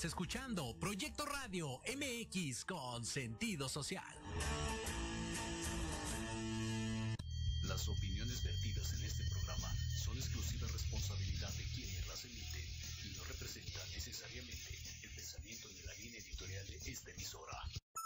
Estás escuchando Proyecto Radio MX con sentido social. Las opiniones vertidas en este programa son exclusiva responsabilidad de quienes las emiten y no representan necesariamente el pensamiento ni la línea editorial de esta emisora.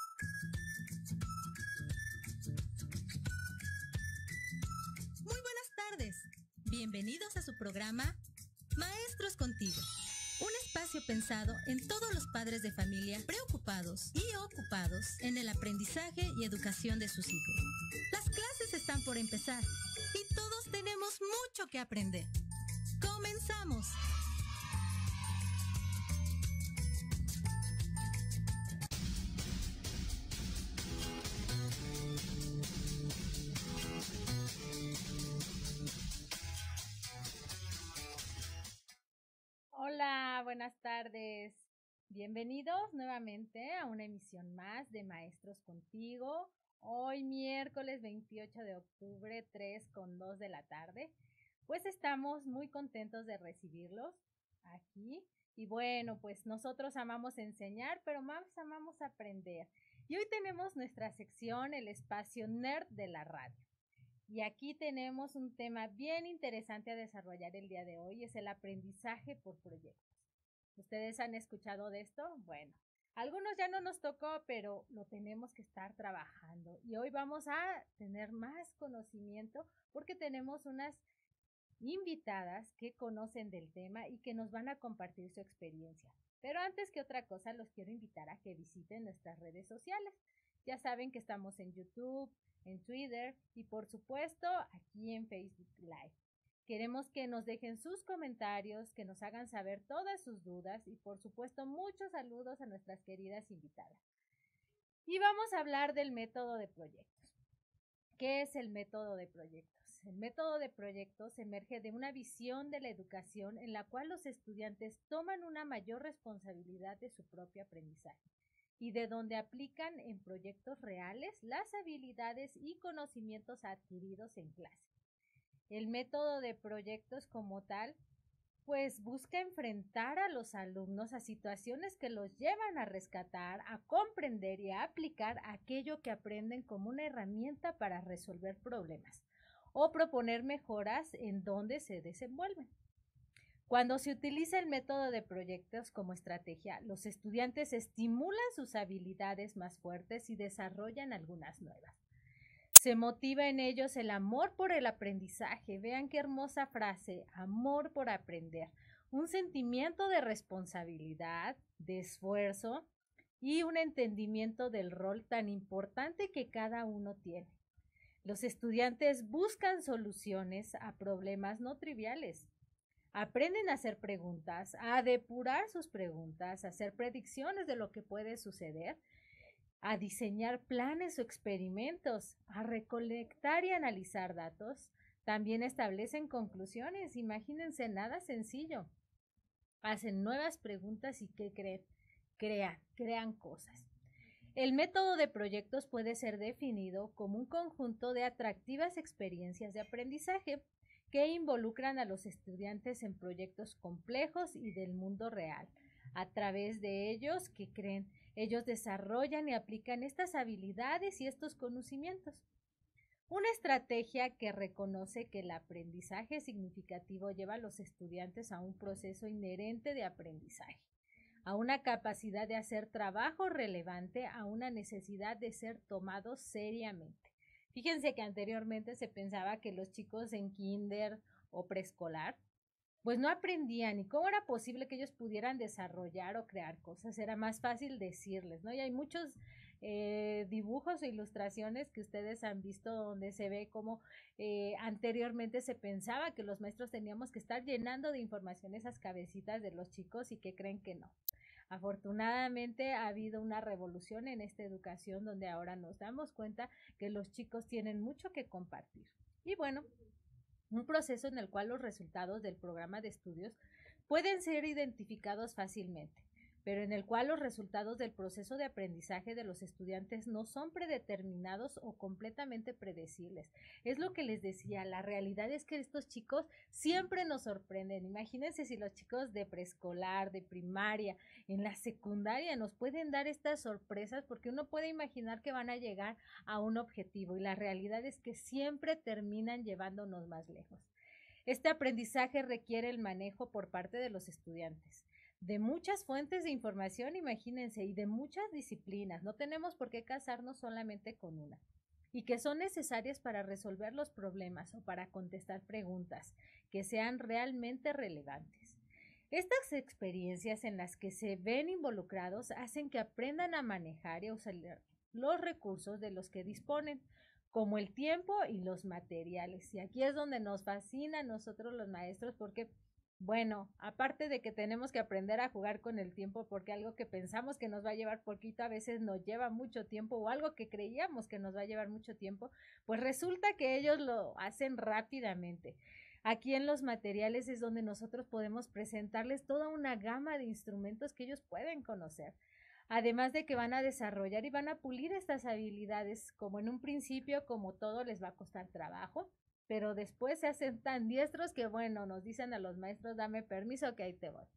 Muy buenas tardes. Bienvenidos a su programa Maestros Contigo. Un espacio pensado en todos los padres de familia preocupados y ocupados en el aprendizaje y educación de sus hijos. Las clases están por empezar y todos tenemos mucho que aprender. ¡Comenzamos! Hola, buenas tardes. Bienvenidos nuevamente a una emisión más de Maestros Contigo. Hoy miércoles 28 de octubre, 3:02 de la tarde. Pues estamos muy contentos de recibirlos aquí. Y bueno, pues nosotros amamos enseñar, pero más amamos aprender. Y hoy tenemos nuestra sección, el espacio nerd de la radio. Y aquí tenemos un tema bien interesante a desarrollar el día de hoy, es el aprendizaje por proyectos. ¿Ustedes han escuchado de esto? Bueno, algunos ya no nos tocó, pero lo tenemos que estar trabajando. Y hoy vamos a tener más conocimiento porque tenemos unas invitadas que conocen del tema y que nos van a compartir su experiencia. Pero antes que otra cosa, los quiero invitar a que visiten nuestras redes sociales. Ya saben que estamos en YouTube, en Twitter y por supuesto aquí en Facebook Live. Queremos que nos dejen sus comentarios, que nos hagan saber todas sus dudas y por supuesto muchos saludos a nuestras queridas invitadas. Y vamos a hablar del método de proyectos. ¿Qué es el método de proyectos? El método de proyectos emerge de una visión de la educación en la cual los estudiantes toman una mayor responsabilidad de su propio aprendizaje y de donde aplican en proyectos reales las habilidades y conocimientos adquiridos en clase. El método de proyectos como tal, pues busca enfrentar a los alumnos a situaciones que los llevan a rescatar, a comprender y a aplicar aquello que aprenden como una herramienta para resolver problemas o proponer mejoras en donde se desenvuelven. Cuando se utiliza el método de proyectos como estrategia, los estudiantes estimulan sus habilidades más fuertes y desarrollan algunas nuevas. Se motiva en ellos el amor por el aprendizaje. Vean qué hermosa frase, amor por aprender. Un sentimiento de responsabilidad, de esfuerzo y un entendimiento del rol tan importante que cada uno tiene. Los estudiantes buscan soluciones a problemas no triviales. Aprenden a hacer preguntas, a depurar sus preguntas, a hacer predicciones de lo que puede suceder, a diseñar planes o experimentos, a recolectar y analizar datos. También establecen conclusiones, imagínense, nada sencillo. Hacen nuevas preguntas y ¿qué creen? Crean cosas. El método de proyectos puede ser definido como un conjunto de atractivas experiencias de aprendizaje que involucran a los estudiantes en proyectos complejos y del mundo real. A través de ellos, ¿qué creen? Ellos desarrollan y aplican estas habilidades y estos conocimientos. Una estrategia que reconoce que el aprendizaje significativo lleva a los estudiantes a un proceso inherente de aprendizaje, a una capacidad de hacer trabajo relevante, a una necesidad de ser tomados seriamente. Fíjense que anteriormente se pensaba que los chicos en kinder o preescolar pues no aprendían y cómo era posible que ellos pudieran desarrollar o crear cosas. Era más fácil decirles, ¿no? Y hay muchos dibujos e ilustraciones que ustedes han visto donde se ve como anteriormente se pensaba que los maestros teníamos que estar llenando de información esas cabecitas de los chicos y que creen que no. Afortunadamente ha habido una revolución en esta educación donde ahora nos damos cuenta que los chicos tienen mucho que compartir. Y bueno, un proceso en el cual los resultados del programa de estudios pueden ser identificados fácilmente, pero en el cual los resultados del proceso de aprendizaje de los estudiantes no son predeterminados o completamente predecibles. Es lo que les decía, la realidad es que estos chicos siempre nos sorprenden. Imagínense si los chicos de preescolar, de primaria, en la secundaria nos pueden dar estas sorpresas, porque uno puede imaginar que van a llegar a un objetivo y la realidad es que siempre terminan llevándonos más lejos. Este aprendizaje requiere el manejo por parte de los estudiantes de muchas fuentes de información, imagínense, y de muchas disciplinas. No tenemos por qué casarnos solamente con una, y que son necesarias para resolver los problemas o para contestar preguntas que sean realmente relevantes. Estas experiencias en las que se ven involucrados hacen que aprendan a manejar y a usar los recursos de los que disponen, como el tiempo y los materiales. Y aquí es donde nos fascina a nosotros los maestros, porque bueno, aparte de que tenemos que aprender a jugar con el tiempo, porque algo que pensamos que nos va a llevar poquito a veces nos lleva mucho tiempo, o algo que creíamos que nos va a llevar mucho tiempo, pues resulta que ellos lo hacen rápidamente. Aquí en los materiales es donde nosotros podemos presentarles toda una gama de instrumentos que ellos pueden conocer. Además de que van a desarrollar y van a pulir estas habilidades, como en un principio, como todo, les va a costar trabajo, pero después se hacen tan diestros que, bueno, nos dicen a los maestros, dame permiso que ahí te voy.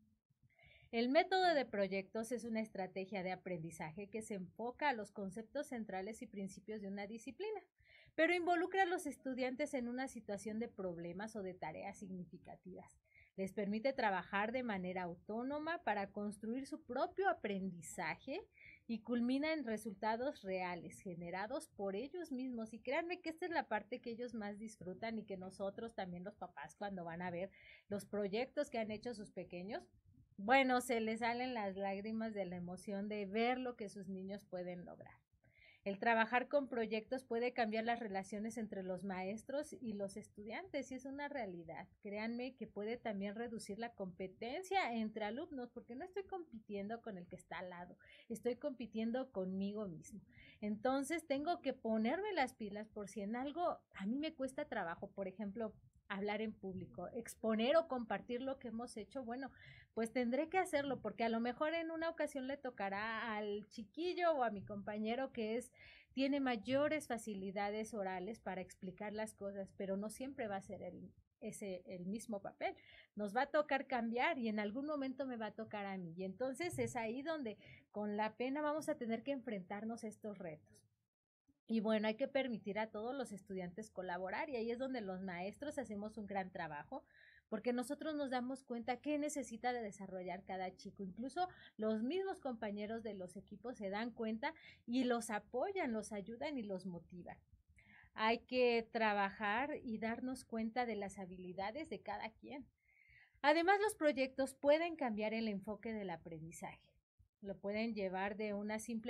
El método de proyectos es una estrategia de aprendizaje que se enfoca a los conceptos centrales y principios de una disciplina, pero involucra a los estudiantes en una situación de problemas o de tareas significativas. Les permite trabajar de manera autónoma para construir su propio aprendizaje y culmina en resultados reales generados por ellos mismos. Y créanme que esta es la parte que ellos más disfrutan y que nosotros también, los papás, cuando van a ver los proyectos que han hecho sus pequeños, bueno, se les salen las lágrimas de la emoción de ver lo que sus niños pueden lograr. El trabajar con proyectos puede cambiar las relaciones entre los maestros y los estudiantes, y es una realidad. Créanme que puede también reducir la competencia entre alumnos, porque no estoy compitiendo con el que está al lado, estoy compitiendo conmigo mismo. Entonces tengo que ponerme las pilas por si en algo a mí me cuesta trabajo, por ejemplo, hablar en público, exponer o compartir lo que hemos hecho, bueno, pues tendré que hacerlo, porque a lo mejor en una ocasión le tocará al chiquillo o a mi compañero que tiene mayores facilidades orales para explicar las cosas, pero no siempre va a ser el mismo papel. Nos va a tocar cambiar y en algún momento me va a tocar a mí. Y entonces es ahí donde con la pena vamos a tener que enfrentarnos a estos retos. Y bueno, hay que permitir a todos los estudiantes colaborar, y ahí es donde los maestros hacemos un gran trabajo, porque nosotros nos damos cuenta qué necesita de desarrollar cada chico. Incluso los mismos compañeros de los equipos se dan cuenta y los apoyan, los ayudan y los motivan. Hay que trabajar y darnos cuenta de las habilidades de cada quien. Además, los proyectos pueden cambiar el enfoque del aprendizaje. Lo pueden llevar de una simple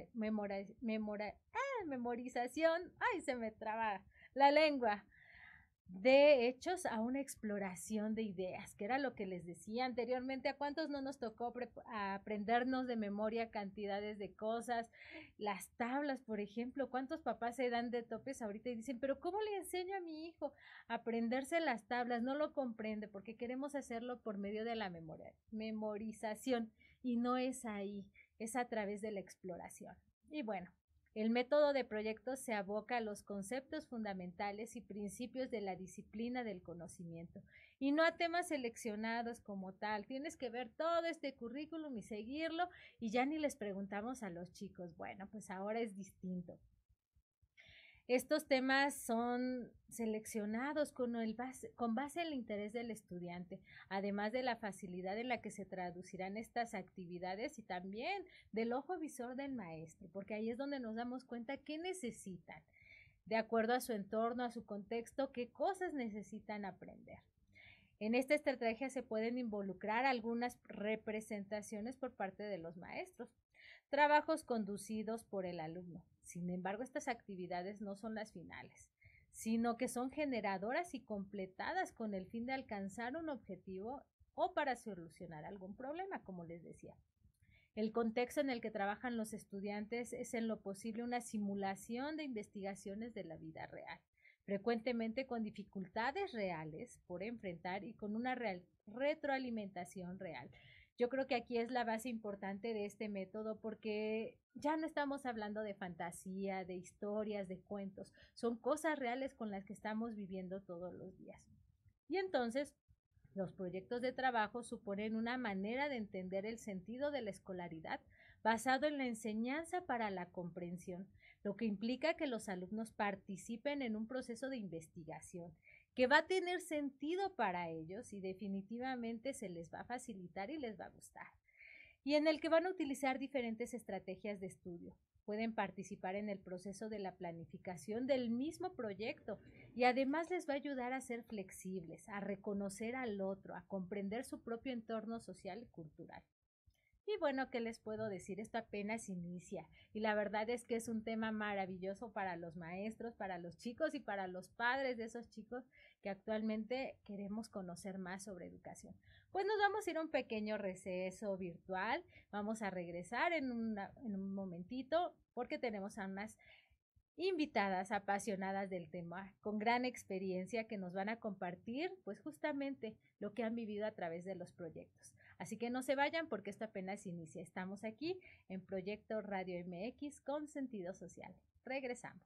memorización, ¡ay, se me traba la lengua!, de hechos a una exploración de ideas, que era lo que les decía anteriormente. ¿A cuántos no nos tocó aprendernos de memoria cantidades de cosas? Las tablas, por ejemplo, ¿cuántos papás se dan de topes ahorita y dicen, pero ¿cómo le enseño a mi hijo a aprenderse las tablas? No lo comprende porque queremos hacerlo por medio de la memorización, y no es ahí, es a través de la exploración. Y bueno, el método de proyectos se aboca a los conceptos fundamentales y principios de la disciplina del conocimiento, y no a temas seleccionados como tal. Tienes que ver todo este currículum y seguirlo, y ya ni les preguntamos a los chicos. Bueno, pues ahora es distinto. Estos temas son seleccionados con base en el interés del estudiante, además de la facilidad en la que se traducirán estas actividades y también del ojo visor del maestro, porque ahí es donde nos damos cuenta qué necesitan, de acuerdo a su entorno, a su contexto, qué cosas necesitan aprender. En esta estrategia se pueden involucrar algunas representaciones por parte de los maestros, trabajos conducidos por el alumno. Sin embargo, estas actividades no son las finales, sino que son generadoras y completadas con el fin de alcanzar un objetivo o para solucionar algún problema, como les decía. El contexto en el que trabajan los estudiantes es en lo posible una simulación de investigaciones de la vida real, frecuentemente con dificultades reales por enfrentar y con una retroalimentación real. Yo creo que aquí es la base importante de este método porque ya no estamos hablando de fantasía, de historias, de cuentos, son cosas reales con las que estamos viviendo todos los días. Y entonces, los proyectos de trabajo suponen una manera de entender el sentido de la escolaridad basado en la enseñanza para la comprensión, lo que implica que los alumnos participen en un proceso de investigación que va a tener sentido para ellos y definitivamente se les va a facilitar y les va a gustar, y en el que van a utilizar diferentes estrategias de estudio. Pueden participar en el proceso de la planificación del mismo proyecto y además les va a ayudar a ser flexibles, a reconocer al otro, a comprender su propio entorno social y cultural. Y bueno, ¿qué les puedo decir? Esto apenas inicia y la verdad es que es un tema maravilloso para los maestros, para los chicos y para los padres de esos chicos que actualmente queremos conocer más sobre educación. Pues nos vamos a ir a un pequeño receso virtual, vamos a regresar en un momentito porque tenemos a unas invitadas apasionadas del tema, con gran experiencia que nos van a compartir pues justamente lo que han vivido a través de los proyectos. Así que no se vayan porque esto apenas inicia. Estamos aquí en Proyecto Radio MX con sentido social. Regresamos.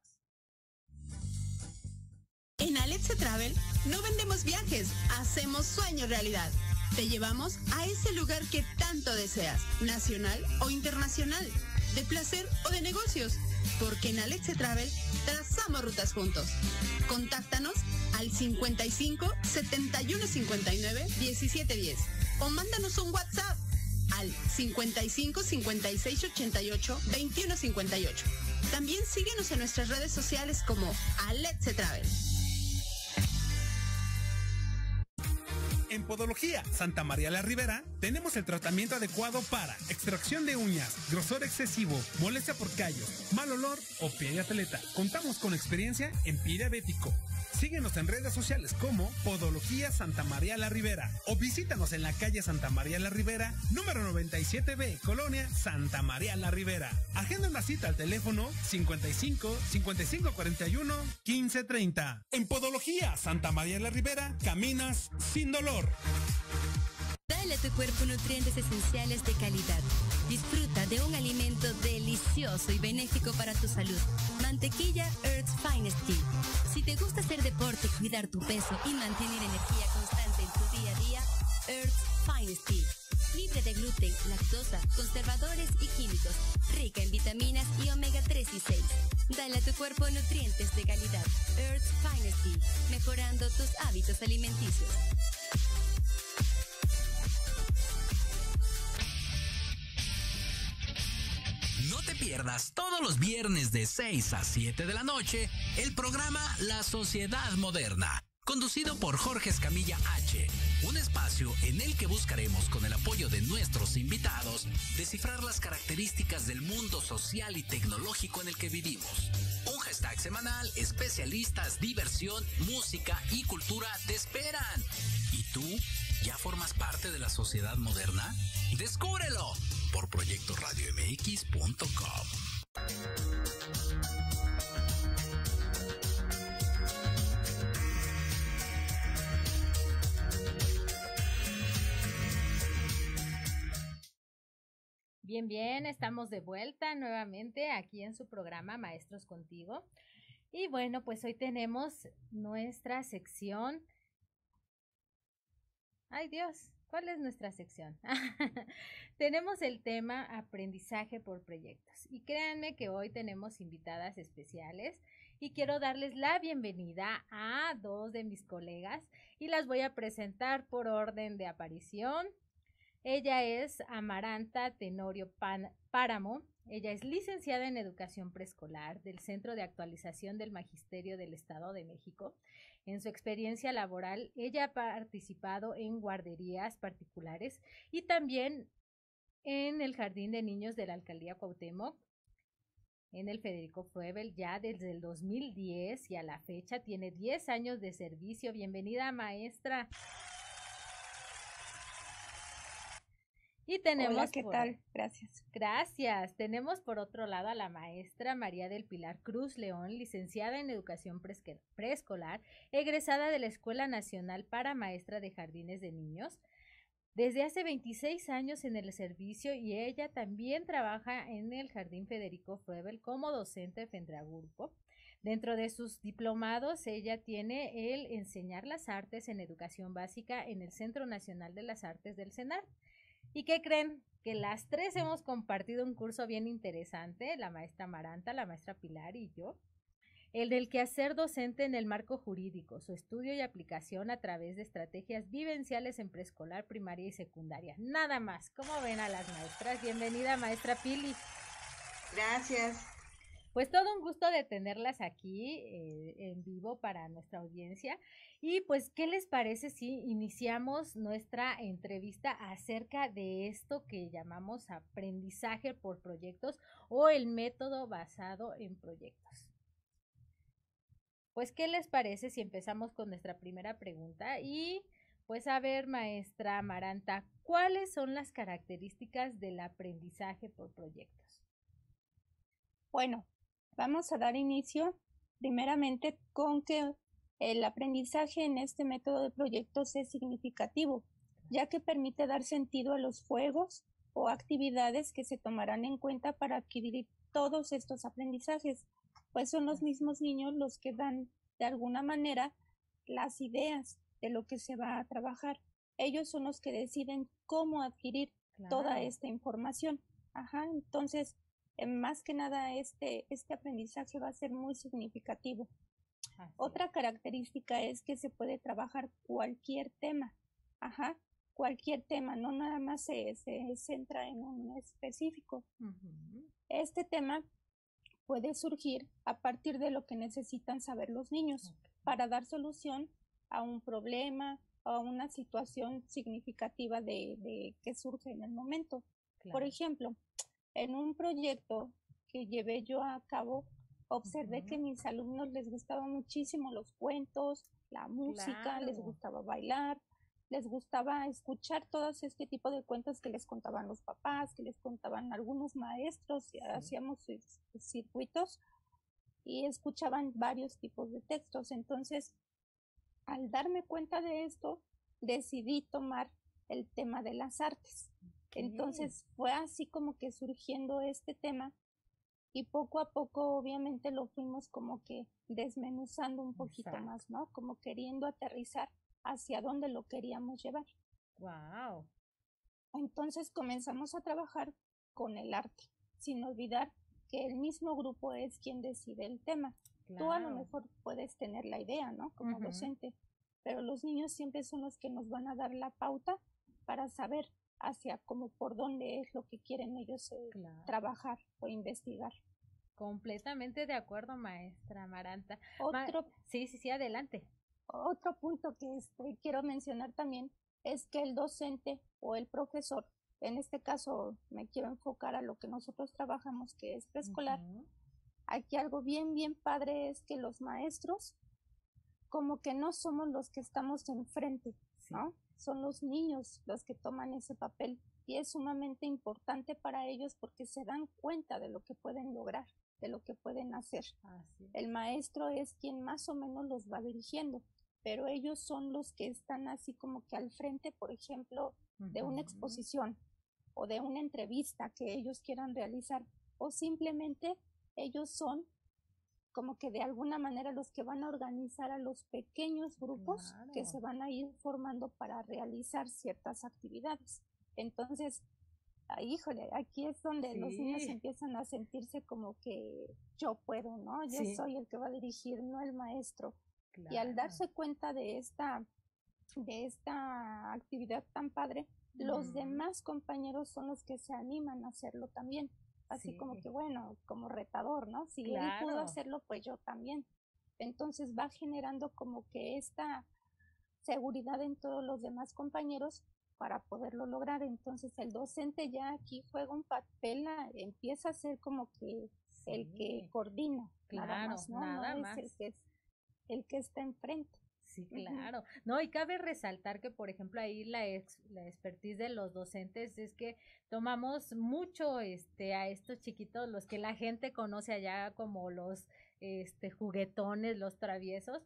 En Aletze Travel no vendemos viajes, hacemos sueños realidad. Te llevamos a ese lugar que tanto deseas, nacional o internacional, de placer o de negocios, porque en Aletze Travel trazamos rutas juntos. Contáctanos al 55 71 59 17 10 o mándanos un WhatsApp al 55 56 88 21 58. También síguenos en nuestras redes sociales como Aletze Travel. En Podología Santa María la Ribera tenemos el tratamiento adecuado para extracción de uñas, grosor excesivo, molestia por callos, mal olor o pie de atleta. Contamos con experiencia en pie diabético. Síguenos en redes sociales como Podología Santa María la Ribera o visítanos en la calle Santa María la Ribera, número 97B, Colonia Santa María la Ribera. Agenda una cita al teléfono 55 55 41 15 30. En Podología Santa María la Ribera caminas sin dolor. Dale a tu cuerpo nutrientes esenciales de calidad. Disfruta de un alimento delicioso y benéfico para tu salud. Mantequilla Earth's Finest Tea. Si te gusta hacer deporte, cuidar tu peso y mantener energía constante en tu día a día, Earth's Finest Tea. Libre de gluten, lactosa, conservadores y químicos. Rica en vitaminas y omega 3 y 6. Dale a tu cuerpo nutrientes de calidad. Earth's Finest Tea. Mejorando tus hábitos alimenticios. No te pierdas todos los viernes de 6 a 7 de la noche el programa La Sociedad Moderna, conducido por Jorge Escamilla H., un espacio en el que buscaremos, con el apoyo de nuestros invitados, descifrar las características del mundo social y tecnológico en el que vivimos. Un hashtag semanal, especialistas, diversión, música y cultura te esperan. ¿Y tú ya formas parte de la sociedad moderna? ¡Descúbrelo! Por proyectoradiomx.com. Bien, estamos de vuelta nuevamente aquí en su programa Maestros Contigo. Y bueno, pues hoy tenemos nuestra sección. ¡Ay, Dios! ¿Cuál es nuestra sección? Tenemos el tema aprendizaje por proyectos. Y créanme que hoy tenemos invitadas especiales y quiero darles la bienvenida a dos de mis colegas y las voy a presentar por orden de aparición. Ella es Amaranta Tenorio Páramo. Ella es licenciada en Educación Preescolar del Centro de Actualización del Magisterio del Estado de México. En su experiencia laboral, ella ha participado en guarderías particulares y también en el Jardín de Niños de la Alcaldía Cuauhtémoc, en el Federico Froebel, ya desde el 2010 y a la fecha tiene 10 años de servicio. Bienvenida, maestra. Y tenemos Hola, ¿qué tal? Gracias. Gracias. Tenemos por otro lado a la maestra María del Pilar Cruz León, licenciada en Educación Preescolar, egresada de la Escuela Nacional para Maestra de Jardines de Niños. desde hace 26 años en el servicio y ella también trabaja en el Jardín Federico Froebel como docente de FENDRAGURPO. Dentro de sus diplomados, ella tiene el enseñar las artes en educación básica en el Centro Nacional de las Artes del CENAR. ¿Y qué creen? Que las tres hemos compartido un curso bien interesante, la maestra Amaranta, la maestra Pilar y yo, el del quehacer docente en el marco jurídico, su estudio y aplicación a través de estrategias vivenciales en preescolar, primaria y secundaria. Nada más. ¿Cómo ven a las maestras? Bienvenida, maestra Pili. Gracias. Pues todo un gusto de tenerlas aquí en vivo para nuestra audiencia. Y pues, ¿qué les parece si iniciamos nuestra entrevista acerca de esto que llamamos aprendizaje por proyectos o el método basado en proyectos? Pues, ¿qué les parece si empezamos con nuestra primera pregunta? Y pues, a ver, maestra Amaranta, ¿cuáles son las características del aprendizaje por proyectos? Bueno, vamos a dar inicio primeramente con que el aprendizaje en este método de proyectos es significativo, ya que permite dar sentido a los juegos o actividades que se tomarán en cuenta para adquirir todos estos aprendizajes, pues son los mismos niños los que dan de alguna manera las ideas de lo que se va a trabajar. Ellos son los que deciden cómo adquirir toda esta información. Entonces, más que nada este aprendizaje va a ser muy significativo. Otra característica es que se puede trabajar cualquier tema, cualquier tema, no nada más se centra en un específico. Este tema puede surgir a partir de lo que necesitan saber los niños para dar solución a un problema o a una situación significativa de que surge en el momento. Por ejemplo, en un proyecto que llevé yo a cabo, observé que a mis alumnos les gustaban muchísimo los cuentos, la música, les gustaba bailar, les gustaba escuchar todos este tipo de cuentos que les contaban los papás, que les contaban algunos maestros, y hacíamos circuitos y escuchaban varios tipos de textos. Entonces, al darme cuenta de esto, decidí tomar el tema de las artes. Entonces fue así como que surgiendo este tema y poco a poco obviamente lo fuimos como que desmenuzando un poquito más, ¿no? Como queriendo aterrizar hacia dónde lo queríamos llevar. ¡Wow! Entonces comenzamos a trabajar con el arte, sin olvidar que el mismo grupo es quien decide el tema. Tú a lo mejor puedes tener la idea, ¿no? Como docente, pero los niños siempre son los que nos van a dar la pauta para saber hacia como por dónde es lo que quieren ellos trabajar o investigar. Completamente de acuerdo, maestra Amaranta. Sí, adelante. Otro punto que quiero mencionar también es que el docente o el profesor, en este caso me quiero enfocar a lo que nosotros trabajamos, que es preescolar. Aquí algo bien padre es que los maestros como que no somos los que estamos enfrente, ¿no? Son los niños los que toman ese papel y es sumamente importante para ellos porque se dan cuenta de lo que pueden lograr, de lo que pueden hacer. El maestro es quien más o menos los va dirigiendo, pero ellos son los que están así como que al frente, por ejemplo, de una exposición o de una entrevista que ellos quieran realizar, o simplemente ellos son como que de alguna manera los que van a organizar a los pequeños grupos que se van a ir formando para realizar ciertas actividades. Entonces, híjole, aquí es donde los niños empiezan a sentirse como que yo puedo, ¿no? Yo soy el que va a dirigir, no el maestro. Y al darse cuenta de esta actividad tan padre, los demás compañeros son los que se animan a hacerlo también. Así como que, bueno, como retador, ¿no? Si él pudo hacerlo, pues yo también. Entonces va generando como que esta seguridad en todos los demás compañeros para poderlo lograr. Entonces el docente ya aquí juega un papel, empieza a ser como que el que coordina, nada más, ¿no? Nada no más. Es el que está enfrente. Sí, claro. No, y cabe resaltar que, por ejemplo, ahí la expertise de los docentes es que tomamos mucho a estos chiquitos, los que la gente conoce allá como los juguetones, los traviesos,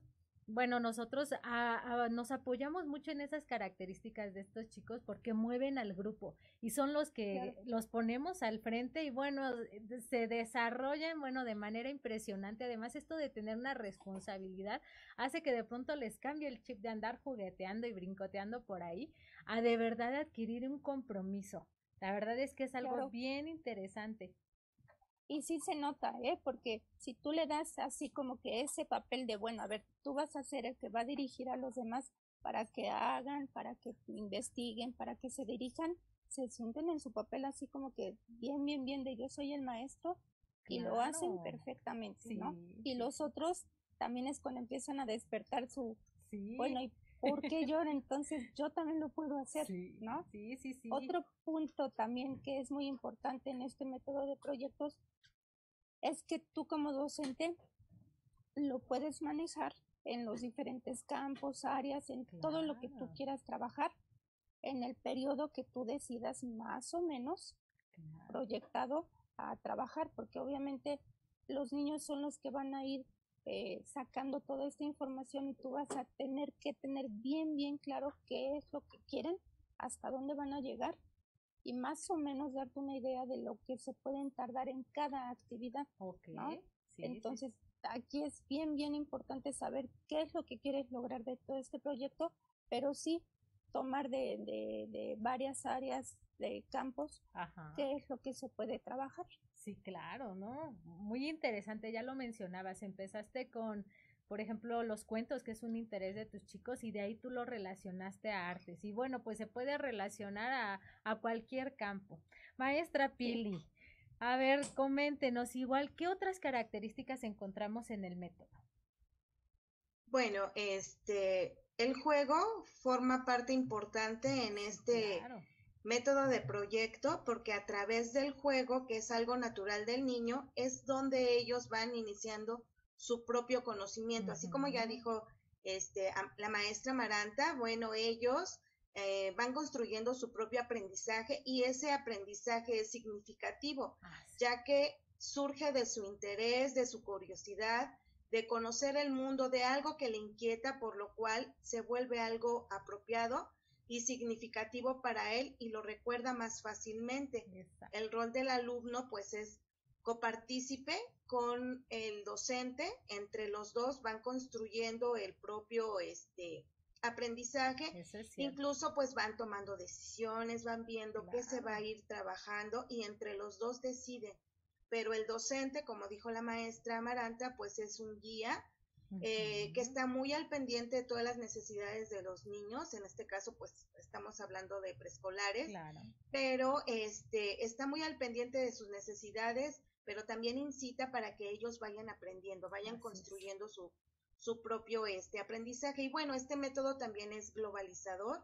bueno, nosotros nos apoyamos mucho en esas características de estos chicos porque mueven al grupo y son los que los ponemos al frente y bueno, se desarrollan, bueno, de manera impresionante. Además, esto de tener una responsabilidad hace que de pronto les cambie el chip de andar jugueteando y brincoteando por ahí a de verdad adquirir un compromiso. La verdad es que es algo bien interesante. Y sí se nota, porque si tú le das así como que ese papel de, bueno, a ver, tú vas a ser el que va a dirigir a los demás para que hagan, para que investiguen, para que se dirijan, se sienten en su papel así como que bien de yo soy el maestro y lo hacen perfectamente, ¿no? Y los otros también es cuando empiezan a despertar su, bueno, ¿y por qué yo? Entonces yo también lo puedo hacer, ¿no? Sí. Otro punto también que es muy importante en este método de proyectos es que tú como docente lo puedes manejar en los diferentes campos, áreas, en todo lo que tú quieras trabajar, en el periodo que tú decidas más o menos proyectado a trabajar, porque obviamente los niños son los que van a ir sacando toda esta información y tú vas a tener que tener bien claro qué es lo que quieren, hasta dónde van a llegar y más o menos darte una idea de lo que se pueden tardar en cada actividad, ¿no? Entonces, aquí es bien importante saber qué es lo que quieres lograr de todo este proyecto, pero sí tomar de varias áreas de campos, qué es lo que se puede trabajar. Sí, claro, ¿no? Muy interesante, ya lo mencionabas, empezaste con, por ejemplo, los cuentos, que es un interés de tus chicos, y de ahí tú lo relacionaste a artes. Y bueno, pues se puede relacionar a cualquier campo. Maestra Pili, a ver, coméntenos igual, ¿qué otras características encontramos en el método? Bueno, el juego forma parte importante en este método de proyecto, porque a través del juego, que es algo natural del niño, es donde ellos van iniciando su propio conocimiento, así como ya dijo la maestra Amaranta. Bueno, ellos van construyendo su propio aprendizaje y ese aprendizaje es significativo, ya que surge de su interés, de su curiosidad, de conocer el mundo, de algo que le inquieta, por lo cual se vuelve algo apropiado y significativo para él y lo recuerda más fácilmente. Exacto. El rol del alumno pues es copartícipe con el docente, entre los dos van construyendo el propio aprendizaje, incluso pues van tomando decisiones, van viendo qué se va a ir trabajando y entre los dos deciden, pero el docente, como dijo la maestra Amaranta, pues es un guía que está muy al pendiente de todas las necesidades de los niños. En este caso pues estamos hablando de preescolares, pero está muy al pendiente de sus necesidades, pero también incita para que ellos vayan aprendiendo, vayan construyendo su propio aprendizaje. Y bueno, este método también es globalizador.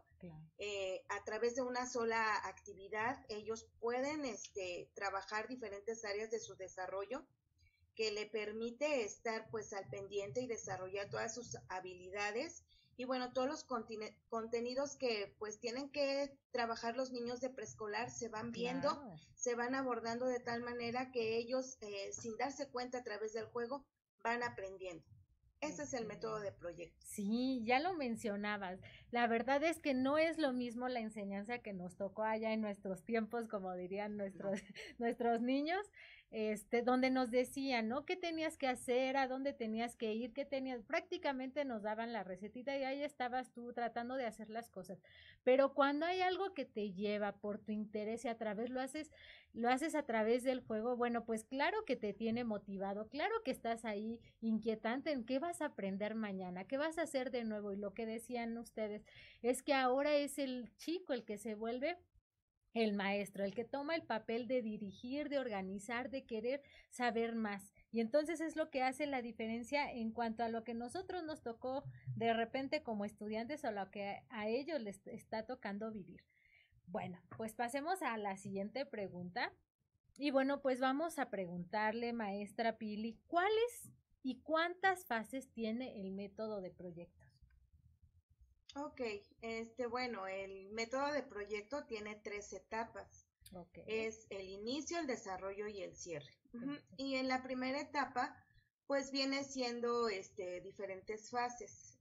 A través de una sola actividad ellos pueden trabajar diferentes áreas de su desarrollo, que le permite estar pues al pendiente y desarrollar todas sus habilidades. Y bueno, todos los contenidos que pues tienen que trabajar los niños de preescolar se van viendo, se van abordando de tal manera que ellos sin darse cuenta a través del juego van aprendiendo. Ese es el método de proyecto. Sí, ya lo mencionabas. La verdad es que no es lo mismo la enseñanza que nos tocó allá en nuestros tiempos, como dirían nuestros niños, donde nos decían, ¿no? ¿Qué tenías que hacer? ¿A dónde tenías que ir? ¿Qué tenías? Prácticamente nos daban la recetita y ahí estabas tú tratando de hacer las cosas. Pero cuando hay algo que te lleva por tu interés y a través lo haces a través del juego, bueno, pues claro que te tiene motivado, claro que estás ahí inquietante en qué vas a aprender mañana, qué vas a hacer de nuevo. Y lo que decían ustedes es que ahora es el chico el que se vuelve el maestro, el que toma el papel de dirigir, de organizar, de querer saber más. Y entonces es lo que hace la diferencia en cuanto a lo que nosotros nos tocó de repente como estudiantes o lo que a ellos les está tocando vivir. Bueno, pues pasemos a la siguiente pregunta. Y bueno, pues vamos a preguntarle, maestra Pili, ¿cuáles y cuántas fases tiene el método de proyectos? Ok, bueno, el método de proyecto tiene 3 etapas. Es el inicio, el desarrollo y el cierre. Y en la primera etapa, pues viene siendo diferentes fases.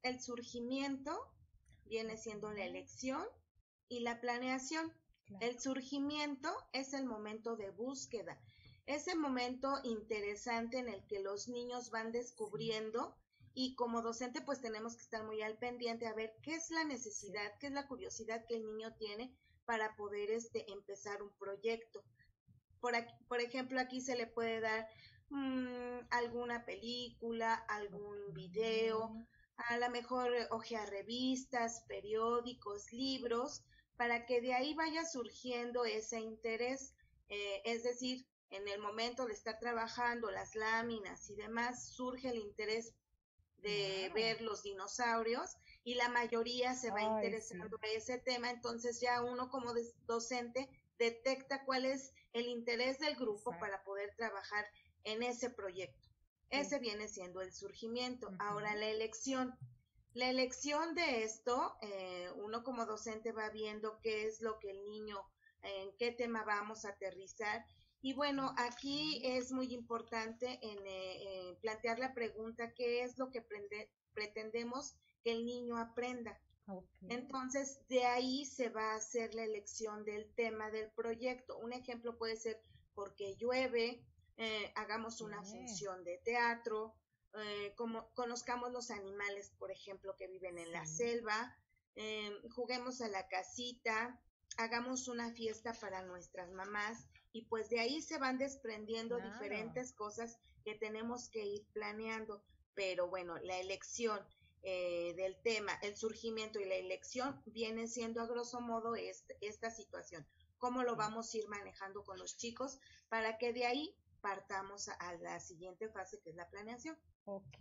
el surgimiento viene siendo la elección y la planeación. Claro. El surgimiento es el momento de búsqueda, ese momento interesante en el que los niños van descubriendo, y como docente pues tenemos que estar muy al pendiente a ver qué es la necesidad, qué es la curiosidad que el niño tiene para poder empezar un proyecto. Por ejemplo, aquí se le puede dar alguna película, algún video, a lo mejor hojear revistas, periódicos, libros, para que de ahí vaya surgiendo ese interés. Es decir, en el momento de estar trabajando las láminas y demás, surge el interés de ver los dinosaurios y la mayoría se va interesando en ese tema. Entonces ya uno como docente detecta cuál es el interés del grupo para poder trabajar en ese proyecto. Ese viene siendo el surgimiento. Ahora la elección. La elección de esto, uno como docente va viendo qué es lo que el niño, en qué tema vamos a aterrizar. Y bueno, aquí es muy importante en plantear la pregunta, ¿qué es lo que pretendemos que el niño aprenda? Entonces, de ahí se va a hacer la elección del tema del proyecto. Un ejemplo puede ser porque llueve, hagamos una función de teatro, como conozcamos los animales, por ejemplo, que viven en la selva, juguemos a la casita, hagamos una fiesta para nuestras mamás, y pues de ahí se van desprendiendo diferentes cosas que tenemos que ir planeando. Pero bueno, la elección del tema, el surgimiento y la elección viene siendo a grosso modo esta situación. ¿Cómo lo vamos a ir manejando con los chicos para que de ahí partamos a la siguiente fase, que es la planeación? Ok.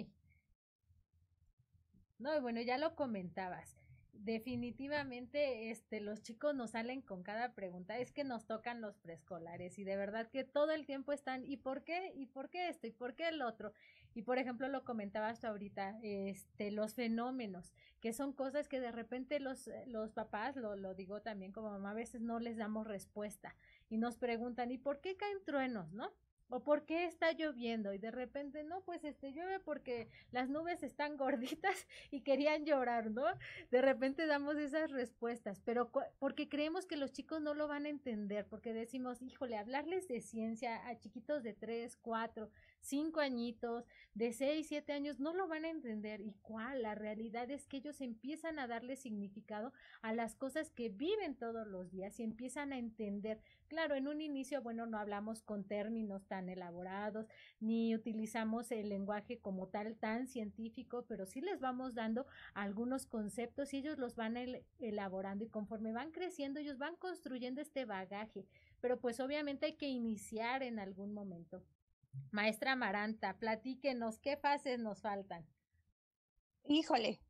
No, y bueno, ya lo comentabas. Definitivamente, los chicos nos salen con cada pregunta. Es que nos tocan los preescolares y de verdad que todo el tiempo están, ¿y por qué? ¿Y por qué esto? ¿Y por qué el otro? Y por ejemplo, lo comentabas tú ahorita, los fenómenos, que son cosas que de repente los papás, lo digo también como mamá, a veces no les damos respuesta y nos preguntan, ¿y por qué caen truenos, no? ¿O por qué está lloviendo? Y de repente, no, pues llueve porque las nubes están gorditas y querían llorar, ¿no? De repente damos esas respuestas, pero porque creemos que los chicos no lo van a entender, porque decimos, híjole, hablarles de ciencia a chiquitos de 3, 4, 5 añitos, de 6, 7 años, no lo van a entender. ¿Y cuál? La realidad es que ellos empiezan a darle significado a las cosas que viven todos los días y empiezan a entender. Claro, en un inicio, bueno, no hablamos con términos tan elaborados, ni utilizamos el lenguaje como tal tan científico, pero sí les vamos dando algunos conceptos y ellos los van elaborando, y conforme van creciendo, ellos van construyendo este bagaje, pero pues obviamente hay que iniciar en algún momento. Maestra Amaranta, platíquenos, ¿qué fases nos faltan? Híjole,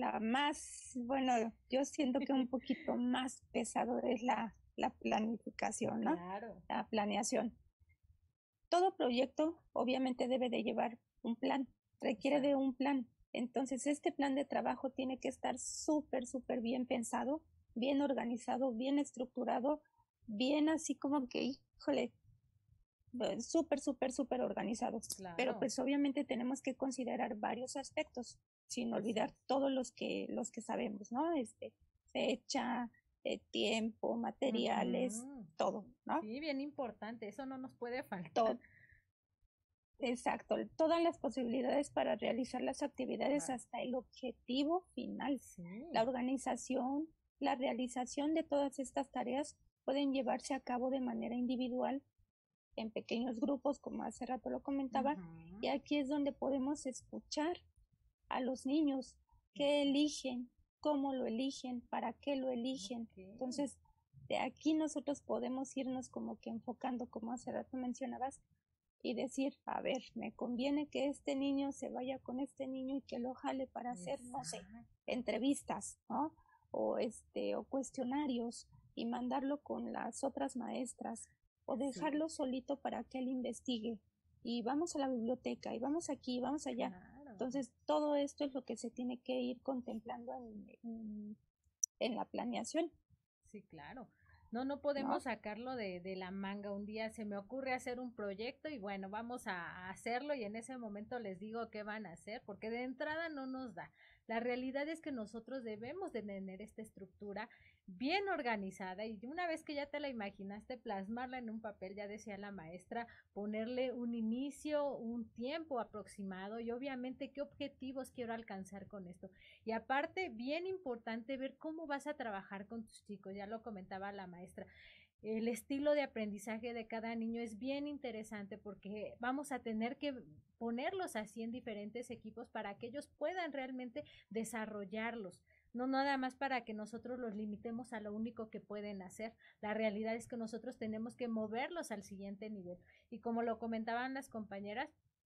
yo siento que un poquito más pesado es la planificación, ¿no? Claro. La planeación. Todo proyecto obviamente debe de llevar un plan, requiere de un plan. Entonces, este plan de trabajo tiene que estar súper, súper bien pensado, bien organizado, bien estructurado, bien así como que, híjole, súper, súper, súper organizado. Claro. Pero pues obviamente tenemos que considerar varios aspectos, sin olvidar todos los que sabemos, ¿no? Fecha, tiempo, materiales, todo, ¿no? Sí, bien importante, eso no nos puede faltar. Todo. Exacto, todas las posibilidades para realizar las actividades hasta el objetivo final. Sí. La organización, la realización de todas estas tareas pueden llevarse a cabo de manera individual, en pequeños grupos, como hace rato lo comentaba, y aquí es donde podemos escuchar a los niños, qué eligen, cómo lo eligen, para qué lo eligen. Entonces, de aquí nosotros podemos irnos como que enfocando, como hace rato mencionabas, y decir, a ver, me conviene que este niño se vaya con este niño y que lo jale para hacer, no sé, entrevistas, ¿no? O cuestionarios, y mandarlo con las otras maestras, o dejarlo solito para que él investigue. Y vamos a la biblioteca, y vamos aquí, y vamos allá. Claro. Entonces, todo esto es lo que se tiene que ir contemplando en la planeación. Sí, claro. No podemos sacarlo de la manga. Un día se me ocurre hacer un proyecto y bueno, vamos a hacerlo y en ese momento les digo qué van a hacer, porque de entrada no nos da. La realidad es que nosotros debemos de tener esta estructura bien organizada y una vez que ya te la imaginaste, plasmarla en un papel, ya decía la maestra, ponerle un inicio, un tiempo aproximado y obviamente qué objetivos quiero alcanzar con esto. Y aparte, bien importante ver cómo vas a trabajar con tus chicos, ya lo comentaba la maestra. El estilo de aprendizaje de cada niño es bien interesante porque vamos a tener que ponerlos así en diferentes equipos para que ellos puedan realmente desarrollarlos. No nada más para que nosotros los limitemos a lo único que pueden hacer. La realidad es que nosotros tenemos que moverlos al siguiente nivel. Y como lo comentaban las compañeras,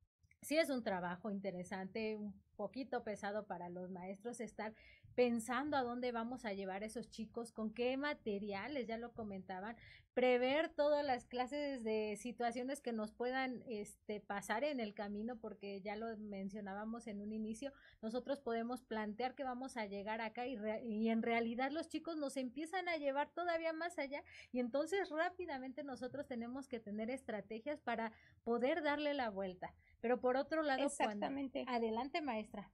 sí es un trabajo interesante, un poquito pesado para los maestros estar pensando a dónde vamos a llevar a esos chicos, con qué materiales, ya lo comentaban, prever todas las clases de situaciones que nos puedan pasar en el camino, porque ya lo mencionábamos en un inicio, nosotros podemos plantear que vamos a llegar acá y en realidad los chicos nos empiezan a llevar todavía más allá y entonces rápidamente nosotros tenemos que tener estrategias para poder darle la vuelta. Pero por otro lado, exactamente. Adelante, maestra.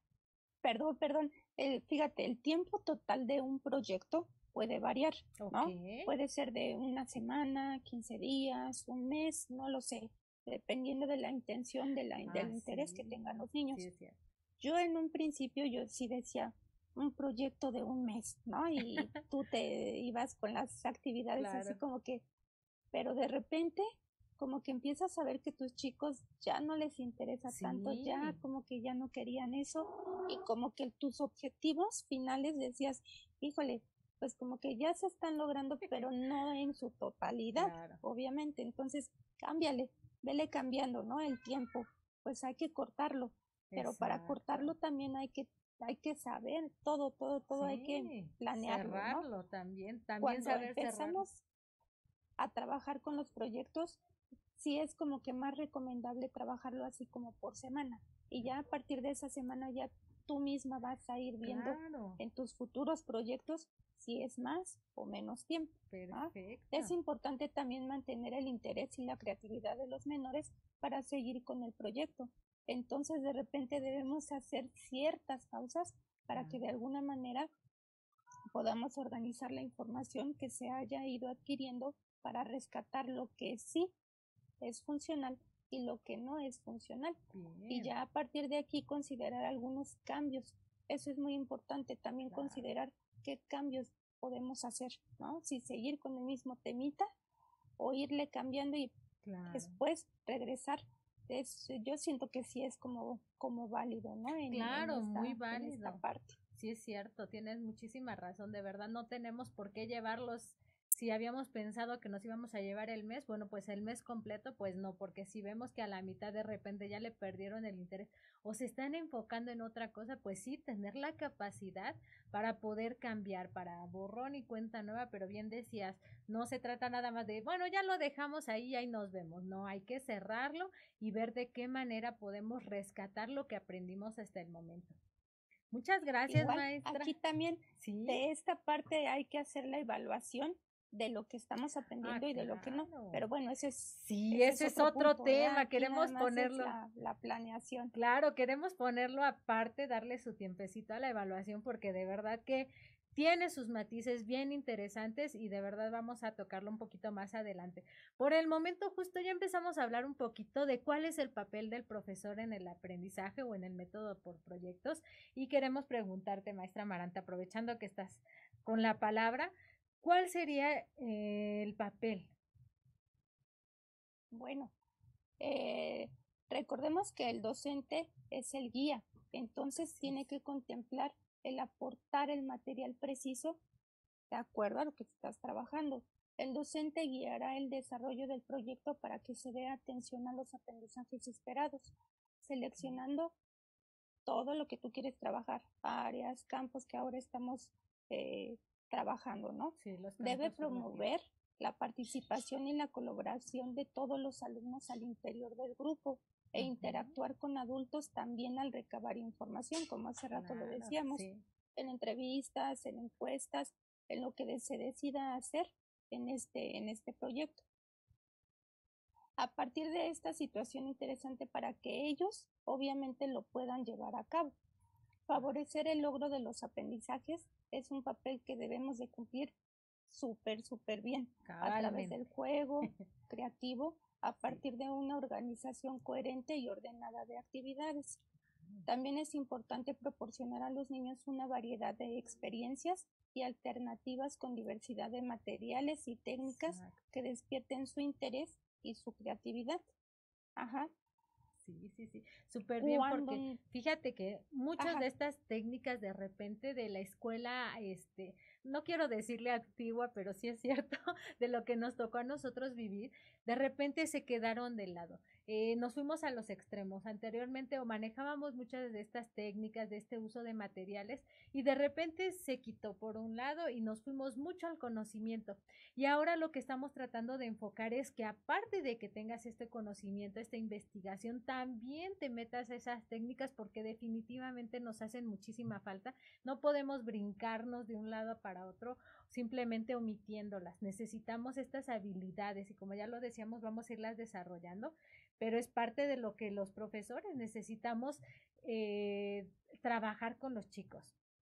Perdón. Fíjate, el tiempo total de un proyecto puede variar, ¿no? Puede ser de una semana, 15 días, un mes, no lo sé, dependiendo de la intención, del interés que tengan los niños. Sí, yo en un principio, yo sí decía un proyecto de un mes, ¿no? Y tú te ibas con las actividades así como que, pero de repente como que empiezas a ver que tus chicos ya no les interesa tanto, ya como que ya no querían eso y como que tus objetivos finales decías, híjole, pues como que ya se están logrando, pero no en su totalidad, obviamente. Entonces, cámbiale, vele cambiando, ¿no? El tiempo, pues hay que cortarlo, pero para cortarlo también hay que saber todo, hay que planearlo, cerrarlo, ¿no? También Cuando saber empezamos a trabajar con los proyectos, sí es como que más recomendable trabajarlo así como por semana. Y ya a partir de esa semana ya tú misma vas a ir viendo en tus futuros proyectos si es más o menos tiempo. Perfecto. Es importante también mantener el interés y la creatividad de los menores para seguir con el proyecto. Entonces de repente debemos hacer ciertas pausas para que de alguna manera podamos organizar la información que se haya ido adquiriendo para rescatar lo que sí es funcional y lo que no es funcional. Y ya a partir de aquí considerar algunos cambios. Eso es muy importante, también considerar qué cambios podemos hacer, ¿no? Si seguir con el mismo temita o irle cambiando y después regresar. Yo siento que sí es como válido, ¿no? Muy válido. En esta parte. Sí es cierto, tienes muchísima razón, de verdad no tenemos por qué llevarlos. Si habíamos pensado que nos íbamos a llevar el mes, bueno, pues el mes completo, pues no, porque si vemos que a la mitad de repente ya le perdieron el interés o se están enfocando en otra cosa, pues sí, tener la capacidad para poder cambiar, para borrón y cuenta nueva, pero bien decías, no se trata nada más de, bueno, ya lo dejamos ahí nos vemos, no, hay que cerrarlo y ver de qué manera podemos rescatar lo que aprendimos hasta el momento. Muchas gracias, igual, maestra. Aquí también, de esta parte hay que hacer la evaluación de lo que estamos aprendiendo y de lo que no. Pero bueno, ese es otro tema. Queremos ponerlo. La planeación. Claro, queremos ponerlo aparte, darle su tiempecito a la evaluación, porque de verdad que tiene sus matices bien interesantes y de verdad vamos a tocarlo un poquito más adelante. Por el momento justo ya empezamos a hablar un poquito de cuál es el papel del profesor en el aprendizaje o en el método por proyectos y queremos preguntarte, maestra Amaranta, aprovechando que estás con la palabra, ¿cuál sería el papel? Bueno, recordemos que el docente es el guía, entonces tiene que contemplar el aportar el material preciso de acuerdo a lo que estás trabajando. El docente guiará el desarrollo del proyecto para que se dé atención a los aprendizajes esperados, seleccionando todo lo que tú quieres trabajar, áreas, campos que ahora estamos trabajando, ¿no? Sí, debe promover la participación y la colaboración de todos los alumnos al interior del grupo e interactuar con adultos también al recabar información, como hace rato lo decíamos, en entrevistas, en encuestas, en lo que se decida hacer, en este proyecto. A partir de esta situación interesante para que ellos obviamente lo puedan llevar a cabo. Favorecer el logro de los aprendizajes es un papel que debemos de cumplir súper bien a través del juego creativo, a partir de una organización coherente y ordenada de actividades. También es importante proporcionar a los niños una variedad de experiencias y alternativas con diversidad de materiales y técnicas que despierten su interés y su creatividad. Ajá. Sí, súper bien, porque fíjate que muchas de estas técnicas de repente de la escuela, no quiero decirle antigua, pero sí es cierto, de lo que nos tocó a nosotros vivir, de repente se quedaron de lado. Nos fuimos a los extremos. Anteriormente o manejábamos muchas de estas técnicas, de este uso de materiales, y de repente se quitó por un lado y nos fuimos mucho al conocimiento. Y ahora lo que estamos tratando de enfocar es que aparte de que tengas este conocimiento, esta investigación, también te metas a esas técnicas, porque definitivamente nos hacen muchísima falta. No podemos brincarnos de un lado para otro simplemente omitiéndolas. Necesitamos estas habilidades y, como ya lo decíamos, vamos a irlas desarrollando, pero es parte de lo que los profesores necesitamos trabajar con los chicos.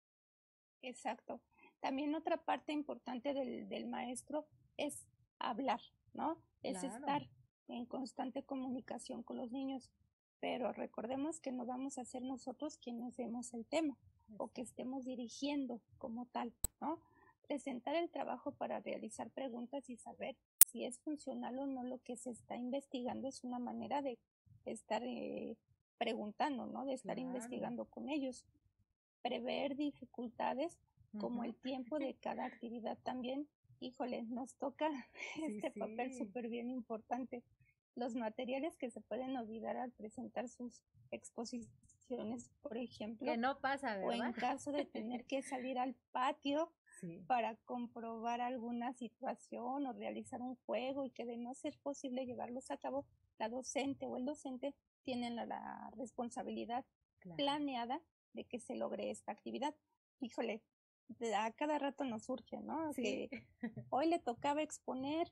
Exacto. También otra parte importante del maestro es hablar, ¿no? Es estar en constante comunicación con los niños, pero recordemos que no vamos a ser nosotros quienes demos el tema o que estemos dirigiendo como tal, ¿no? Presentar el trabajo para realizar preguntas y saber si es funcional o no lo que se está investigando es una manera de estar preguntando, ¿no? De estar investigando con ellos. Prever dificultades como el tiempo de cada actividad también. Híjole, nos toca papel súper bien importante. Los materiales que se pueden olvidar al presentar sus exposiciones, por ejemplo. Que no pasa, ¿verdad? O en caso de tener que salir al patio para comprobar alguna situación o realizar un juego, y que de no ser posible llevarlos a cabo, la docente o el docente tienen la responsabilidad planeada de que se logre esta actividad. Híjole, a cada rato nos surge, ¿no? Que hoy le tocaba exponer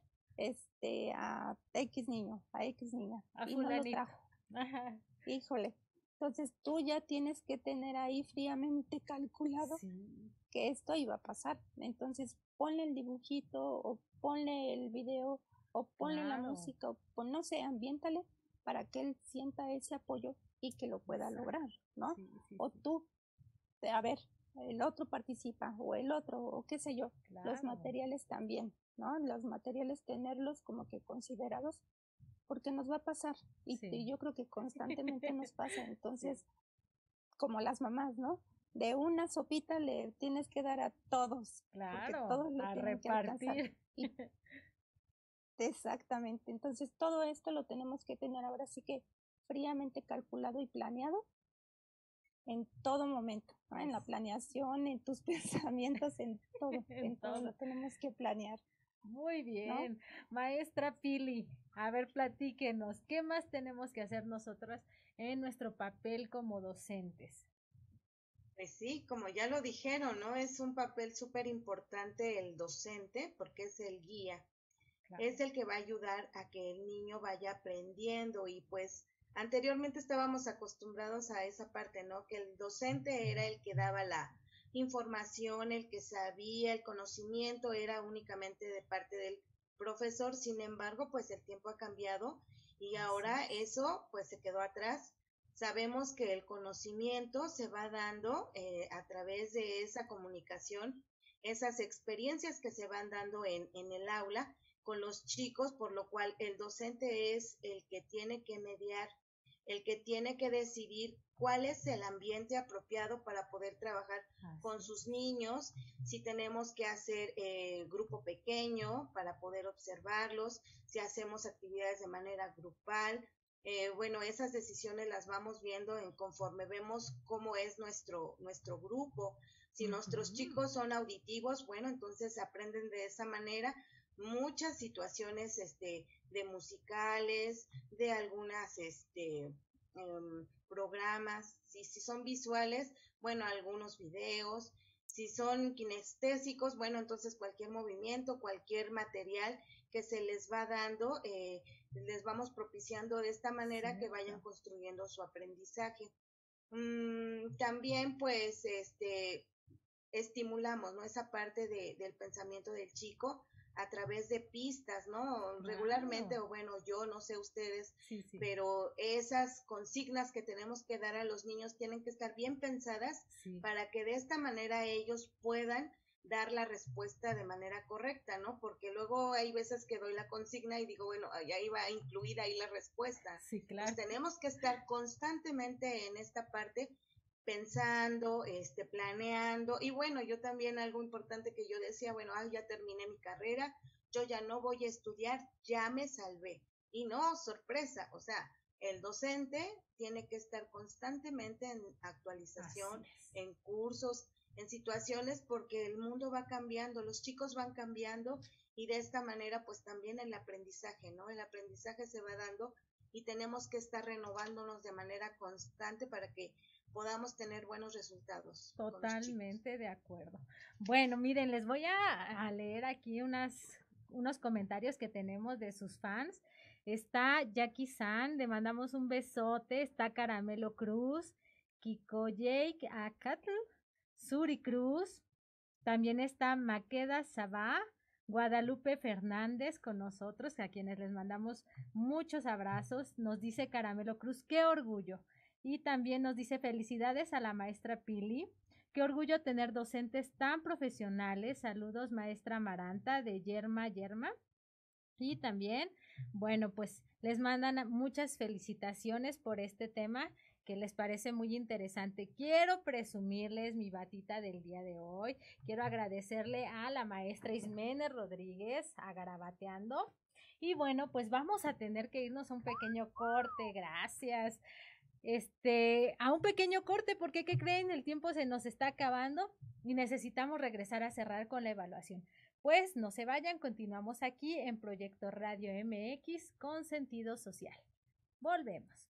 a X niño, a X niña, y no lo trajo. Ajá. Híjole, entonces tú ya tienes que tener ahí fríamente calculado que esto iba a pasar. Entonces ponle el dibujito, o ponle el video, o ponle la música, o no sé, ambiéntale para que él sienta ese apoyo y que lo pueda lograr, ¿no? O tú, a ver, el otro participa, o el otro, o qué sé yo. Los materiales también, ¿no? Los materiales tenerlos como que considerados, porque nos va a pasar, y yo creo que constantemente nos pasa. Entonces, como las mamás, ¿no? De una sopita le tienes que dar a todos, porque todos lo tienen que alcanzar. Exactamente, entonces todo esto lo tenemos que tener ahora sí que fríamente calculado y planeado en todo momento, ¿no? En la planeación, en tus pensamientos, en todo, en todo lo tenemos que planear. Muy bien, ¿no? Maestra Pili, a ver, platíquenos, ¿qué más tenemos que hacer nosotras en nuestro papel como docentes? Pues sí, como ya lo dijeron, ¿no? Es un papel súper importante el docente, porque es el guía, es el que va a ayudar a que el niño vaya aprendiendo. Y pues anteriormente estábamos acostumbrados a esa parte, ¿no? Que el docente era el que daba la información, el que sabía, el conocimiento era únicamente de parte del profesor. Sin embargo, pues el tiempo ha cambiado y ahora eso pues se quedó atrás. Sabemos que el conocimiento se va dando a través de esa comunicación, esas experiencias que se van dando en el aula con los chicos, por lo cual el docente es el que tiene que mediar, el que tiene que decidir cuál es el ambiente apropiado para poder trabajar con sus niños, si tenemos que hacer grupo pequeño para poder observarlos, si hacemos actividades de manera grupal. Bueno, esas decisiones las vamos viendo conforme vemos cómo es nuestro grupo. Si nuestros chicos son auditivos, bueno, entonces aprenden de esa manera muchas situaciones de musicales, de algunas programas. Si son visuales, bueno, algunos videos. Si son kinestésicos, bueno, entonces cualquier movimiento, cualquier material que se les va dando, les vamos propiciando de esta manera que vayan construyendo su aprendizaje. También pues estimulamos, ¿no?, esa parte del pensamiento del chico a través de pistas, ¿no? Regularmente, o bueno, yo no sé ustedes, pero esas consignas que tenemos que dar a los niños tienen que estar bien pensadas para que de esta manera ellos puedan dar la respuesta de manera correcta, ¿no? Porque luego hay veces que doy la consigna y digo, bueno, ya iba incluida ahí la respuesta. Sí, claro. Pues tenemos que estar constantemente en esta parte pensando, planeando, y bueno, yo también algo importante que yo decía, bueno, ya terminé mi carrera, yo ya no voy a estudiar, ya me salvé, y no, sorpresa, o sea, el docente tiene que estar constantemente en actualización, en cursos, en situaciones, porque el mundo va cambiando, los chicos van cambiando, y de esta manera, pues también el aprendizaje, ¿no? El aprendizaje se va dando, y tenemos que estar renovándonos de manera constante para que podamos tener buenos resultados. Totalmente de acuerdo. Bueno, miren, les voy a leer aquí unos comentarios que tenemos de sus fans. Está Jackie San, le mandamos un besote. Está Caramelo Cruz, Kiko Jake Acatl, Suri Cruz. También está Maqueda Sabá, Guadalupe Fernández con nosotros, a quienes les mandamos muchos abrazos. Nos dice Caramelo Cruz, qué orgullo. Y también nos dice felicidades a la maestra Pili. Qué orgullo tener docentes tan profesionales. Saludos, maestra Amaranta de Yerma. Y también, bueno, pues les mandan muchas felicitaciones por este tema que les parece muy interesante. Quiero presumirles mi batita del día de hoy. Quiero agradecerle a la maestra Ismene Rodríguez, a Garabateando. Y bueno, pues vamos a tener que irnos a un pequeño corte. Gracias. A un pequeño corte, porque ¿qué creen? El tiempo se nos está acabando y necesitamos regresar a cerrar con la evaluación. Pues no se vayan, continuamos aquí en Proyecto Radio MX con sentido social. Volvemos.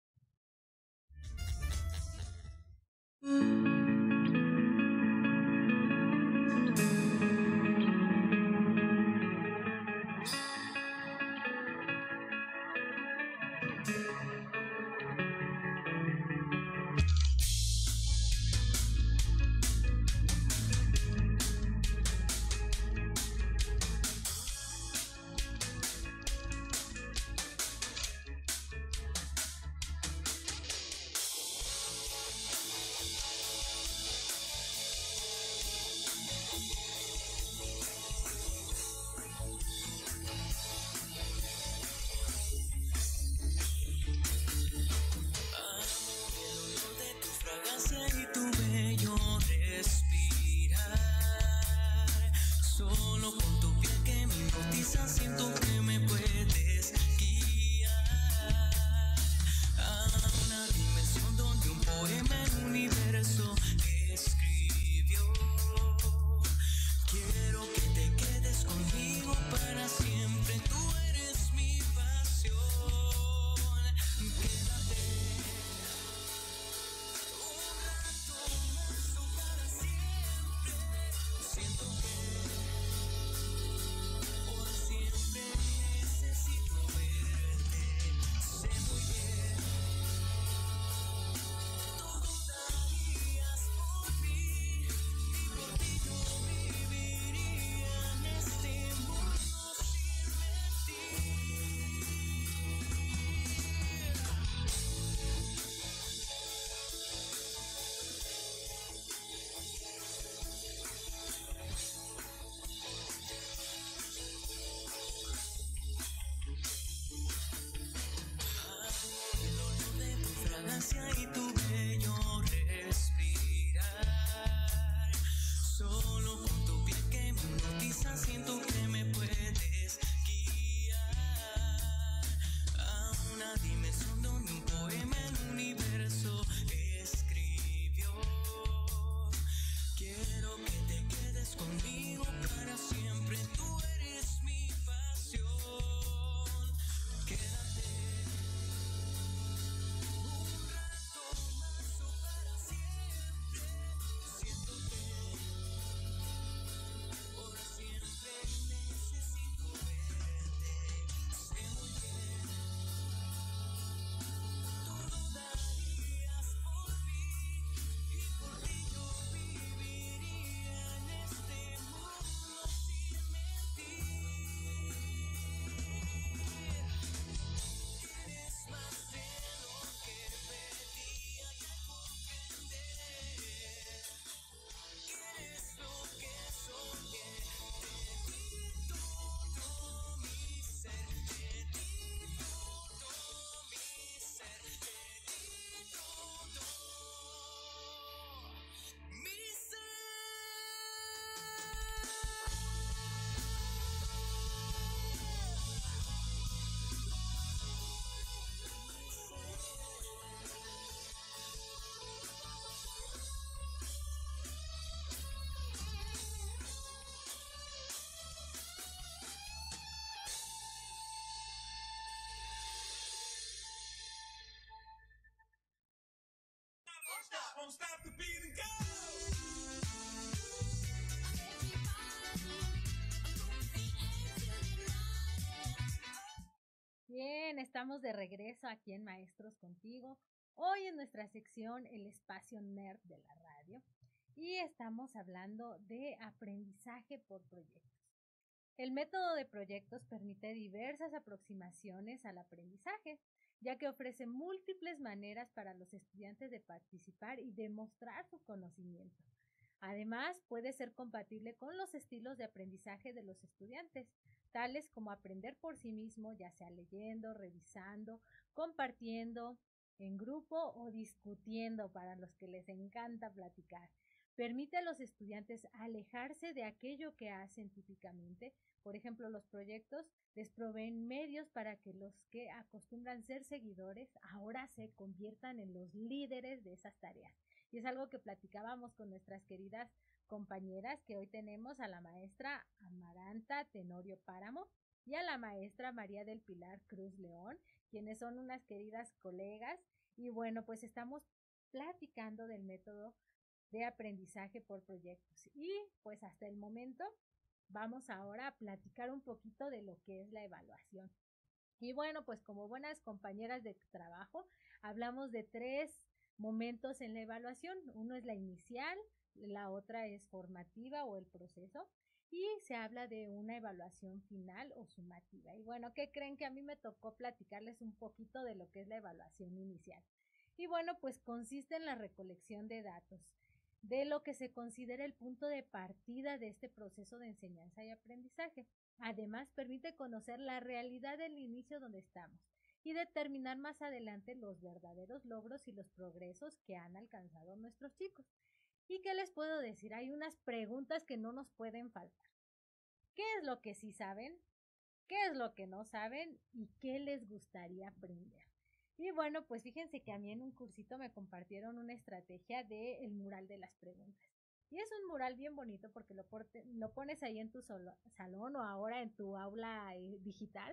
Bien, estamos de regreso aquí en Maestros Contigo. Hoy en nuestra sección El Espacio Nerd de la radio. Y estamos hablando de aprendizaje por proyectos. El método de proyectos permite diversas aproximaciones al aprendizaje, ya que ofrece múltiples maneras para los estudiantes de participar y demostrar su conocimiento. Además, puede ser compatible con los estilos de aprendizaje de los estudiantes, tales como aprender por sí mismo, ya sea leyendo, revisando, compartiendo en grupo o discutiendo para los que les encanta platicar. Permite a los estudiantes alejarse de aquello que hacen típicamente. Por ejemplo, los proyectos les proveen medios para que los que acostumbran ser seguidores ahora se conviertan en los líderes de esas tareas. Y es algo que platicábamos con nuestras queridas compañeras, que hoy tenemos a la maestra Amaranta Tenorio Páramo y a la maestra María del Pilar Cruz León, quienes son unas queridas colegas. Y bueno, pues estamos platicando del método de aprendizaje por proyectos. Y pues hasta el momento vamos ahora a platicar un poquito de lo que es la evaluación. Y bueno, pues como buenas compañeras de trabajo, hablamos de 3 momentos en la evaluación. Uno es la inicial, la otra es formativa o el proceso, y se habla de una evaluación final o sumativa. Y bueno, ¿qué creen? Que a mí me tocó platicarles un poquito de lo que es la evaluación inicial. Y bueno, pues consiste en la recolección de datos de lo que se considera el punto de partida de este proceso de enseñanza y aprendizaje. Además, permite conocer la realidad del inicio donde estamos y determinar más adelante los verdaderos logros y los progresos que han alcanzado nuestros chicos. ¿Y qué les puedo decir? Hay unas preguntas que no nos pueden faltar. ¿Qué es lo que sí saben? ¿Qué es lo que no saben? ¿Y qué les gustaría aprender? Y bueno, pues fíjense que a mí en un cursito me compartieron una estrategia del mural de las preguntas. Y es un mural bien bonito porque lo pones ahí en tu salón o ahora en tu aula digital,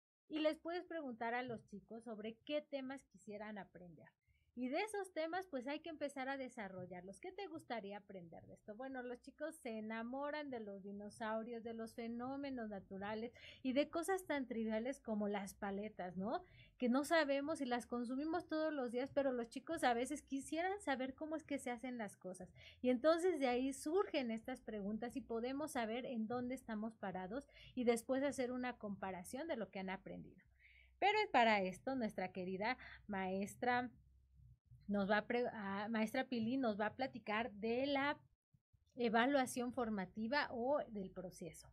y les puedes preguntar a los chicos sobre qué temas quisieran aprender. Y de esos temas, pues hay que empezar a desarrollarlos. ¿Qué te gustaría aprender de esto? Bueno, los chicos se enamoran de los dinosaurios, de los fenómenos naturales y de cosas tan triviales como las paletas, ¿no? Que no sabemos y las consumimos todos los días, pero los chicos a veces quisieran saber cómo es que se hacen las cosas. Y entonces de ahí surgen estas preguntas y podemos saber en dónde estamos parados y después hacer una comparación de lo que han aprendido. Pero para esto, nuestra querida maestra maestra Pili nos va a platicar de la evaluación formativa o del proceso.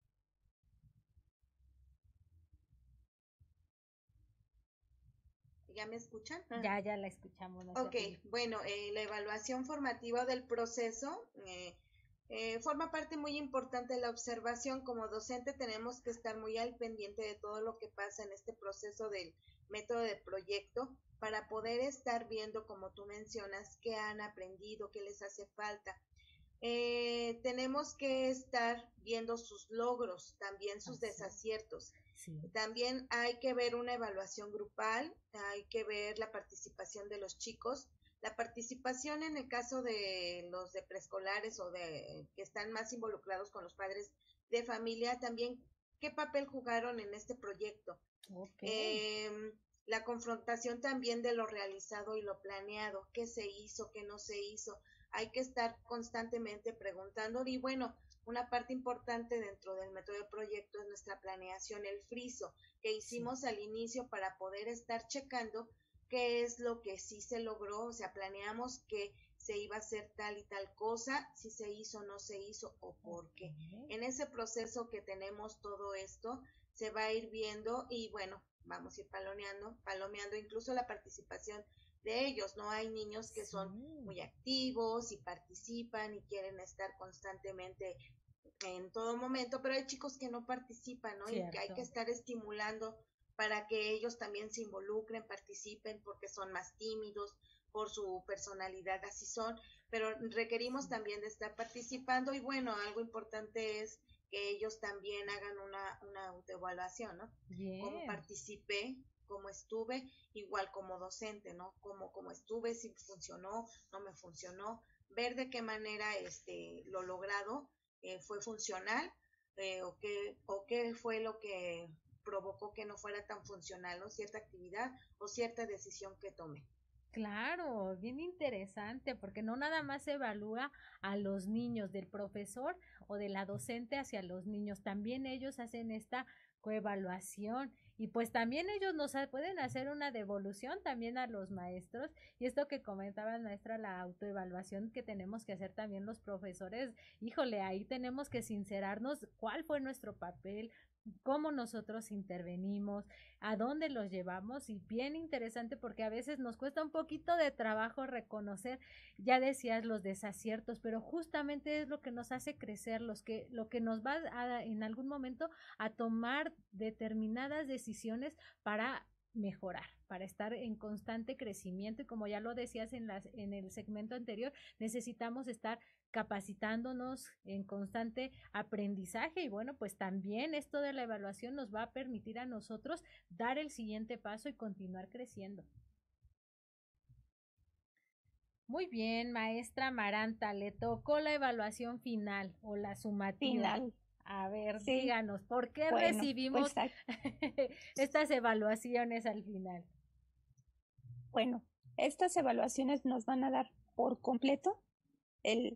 ¿Ya me escuchan? Ya la escuchamos. Ok, bueno, la evaluación formativa del proceso forma parte muy importante de la observación. Como docente tenemos que estar muy al pendiente de todo lo que pasa en este proceso del método de proyecto para poder estar viendo, como tú mencionas, qué han aprendido, qué les hace falta. Tenemos que estar viendo sus logros, también sus desaciertos. Sí. También hay que ver una evaluación grupal, hay que ver la participación de los chicos. La participación en el caso de los de preescolares o de que están más involucrados con los padres de familia, también qué papel jugaron en este proyecto. Okay. La confrontación también de lo realizado y lo planeado, qué se hizo, qué no se hizo. Hay que estar constantemente preguntando. Y bueno, una parte importante dentro del método de proyecto es nuestra planeación, el friso que hicimos al inicio para poder estar checando qué es lo que sí se logró. O sea, planeamos que se iba a hacer tal y tal cosa, si se hizo, no se hizo o por qué. En ese proceso que tenemos todo esto, se va a ir viendo y bueno, vamos a ir palomeando incluso la participación de ellos, ¿no? Hay niños que son muy activos y participan y quieren estar constantemente en todo momento, pero hay chicos que no participan, ¿no? Cierto. Y que hay que estar estimulando para que ellos también se involucren, participen, porque son más tímidos, por su personalidad así son, pero requerimos también de estar participando. Y bueno, algo importante es que ellos también hagan una autoevaluación, ¿no? Bien. Cómo participé, cómo estuve, igual como docente, ¿no? Cómo estuve, si funcionó, no me funcionó, ver de qué manera lo logrado fue funcional, o qué fue lo que provocó que no fuera tan funcional, ¿no? Cierta actividad o cierta decisión que tomé. Claro, bien interesante, porque no nada más se evalúa a los niños del profesor o de la docente hacia los niños, también ellos hacen esta coevaluación y pues también ellos pueden hacer una devolución también a los maestros y esto que comentaba maestra, la autoevaluación que tenemos que hacer también los profesores, híjole, ahí tenemos que sincerarnos cuál fue nuestro papel, cómo nosotros intervenimos, a dónde los llevamos y bien interesante porque a veces nos cuesta un poquito de trabajo reconocer, ya decías los desaciertos, pero justamente es lo que nos hace crecer, lo que nos va en algún momento a tomar determinadas decisiones para mejorar, para estar en constante crecimiento y como ya lo decías en el segmento anterior, necesitamos estar capacitándonos en constante aprendizaje y bueno, pues también esto de la evaluación nos va a permitir a nosotros dar el siguiente paso y continuar creciendo. Muy bien, maestra Amaranta, le tocó la evaluación final o la sumativa. Final. A ver, sí. Díganos, ¿por qué recibimos pues, estas evaluaciones al final? Bueno, estas evaluaciones nos van a dar por completo el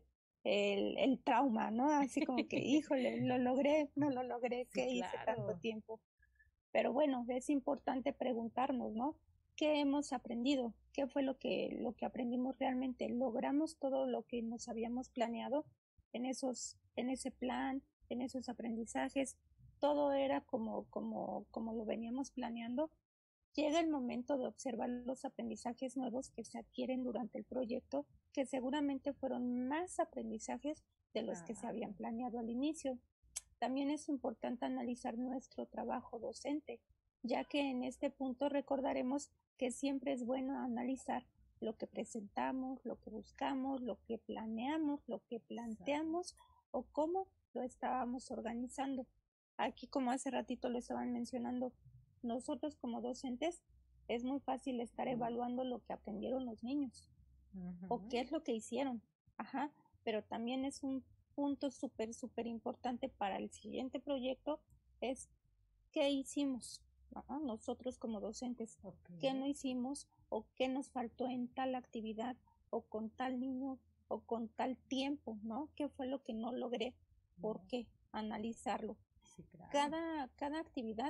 trauma, ¿no? Así como que, híjole, lo logré, no lo logré, ¿qué hice tanto tiempo? Pero bueno, es importante preguntarnos, ¿no? ¿Qué hemos aprendido? ¿Qué fue lo que aprendimos realmente? ¿Logramos todo lo que nos habíamos planeado en ese plan, en esos aprendizajes? ¿Todo era como lo veníamos planeando? Llega el momento de observar los aprendizajes nuevos que se adquieren durante el proyecto, que seguramente fueron más aprendizajes de los que se habían planeado al inicio. También es importante analizar nuestro trabajo docente, ya que en este punto recordaremos que siempre es bueno analizar lo que presentamos, lo que buscamos, lo que planeamos, lo que planteamos o cómo lo estábamos organizando. Aquí, como hace ratito lo estaban mencionando, nosotros como docentes es muy fácil estar evaluando lo que aprendieron los niños o qué es lo que hicieron, pero también es un punto súper importante para el siguiente proyecto es qué hicimos, ¿no? Nosotros como docentes, qué no hicimos o qué nos faltó en tal actividad o con tal niño o con tal tiempo, ¿no? ¿Qué fue lo que no logré? ¿Por qué? Analizarlo. Sí, claro. Cada actividad